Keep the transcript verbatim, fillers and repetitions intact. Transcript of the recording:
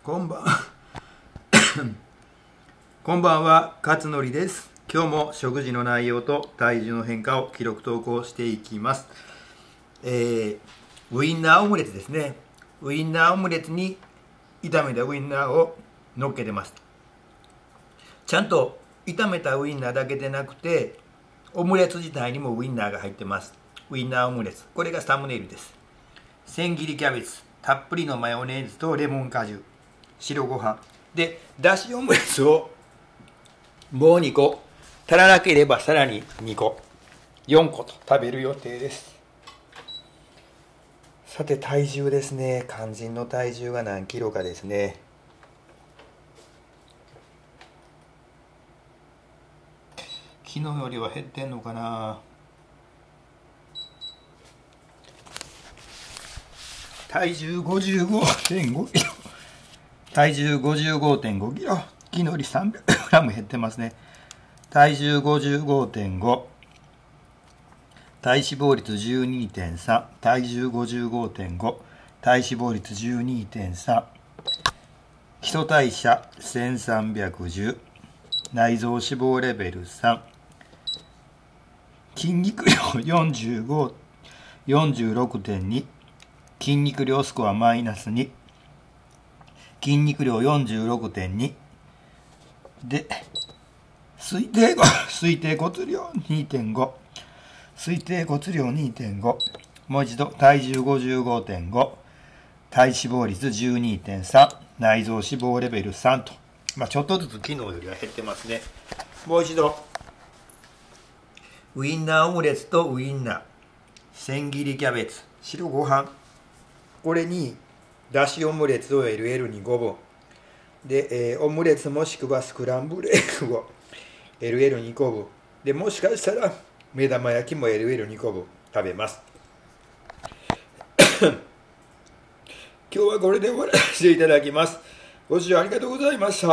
こんばんこんばんは、勝則です。今日も食事の内容と体重の変化を記録投稿していきます。えー、ウインナーオムレツですね。ウインナーオムレツに炒めたウインナーを乗っけてます。ちゃんと炒めたウインナーだけでなくて、オムレツ自体にもウインナーが入ってます。ウインナーオムレツ。これがサムネイルです。千切りキャベツ、たっぷりのマヨネーズとレモン果汁、白ご飯で、だしオムレツをもうにこ、足らなければさらににこ、よんこと食べる予定です。さて体重ですね。肝心の体重が何キロかですね。昨日よりは減ってんのかな。体重 ごじゅうごてんごキロ、体重 ごじゅうごてんごキロ、昨日より さんびゃくグラム 減ってますね。体重 ごじゅうごてんご、体脂肪率 じゅうにてんさん、体重 ごじゅうごてんご、体脂肪率 じゅうにてんさん、基礎代謝せんさんびゃくじゅう、内臓脂肪レベルさん、筋肉量よんじゅうご、よんじゅうろくてんに、筋肉量スコアマイナスに、筋肉量 よんじゅうろくてんに で、推定推定骨量 にてんご、推定骨量 にてんご、もう一度体重 ごじゅうごてんご、体脂肪率 じゅうにてんさん、内臓脂肪レベルさんと、まあ、ちょっとずつ昨日よりは減ってますね。もう一度、ウインナーオムレツとウインナー、千切りキャベツ、白ご飯、これにだしオムレツを エルエル にごぶんで、えー、オムレツもしくはスクランブルエッグを エルエルにこぶんで、もしかしたら目玉焼きも エルエルにこぶん食べます。今日はこれで終わらせていただきます。ご視聴ありがとうございました。